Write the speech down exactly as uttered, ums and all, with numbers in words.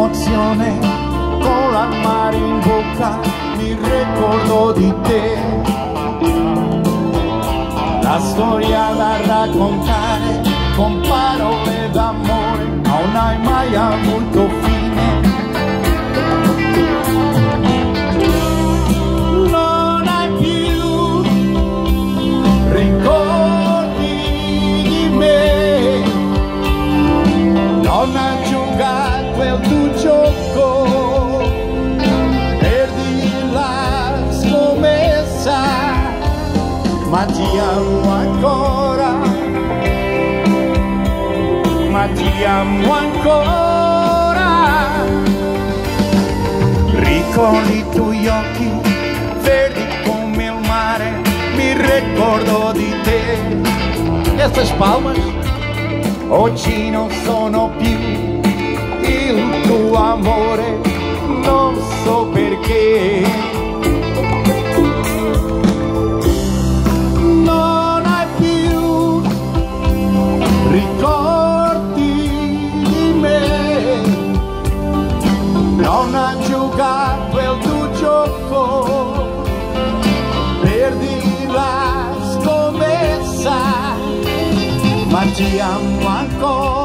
emozione, con l'amaro in bocca mi ricordo di te. La storia da raccontare con parole d'amore non hai mai avuto fine. Non hai più ricordi di me, non hai giocato il tuo gioco, perdi la scommessa, ma ti amo ancora, ma ti amo ancora. Ricordi i tuoi occhi verdi come il mare, mi ricordo di te. Estas palmas oggi non sono più il tuo amore, non so perché. Non hai più ricordi di me, non hai giocato il tuo gioco, perdi la scommessa, ma ti amo ancora.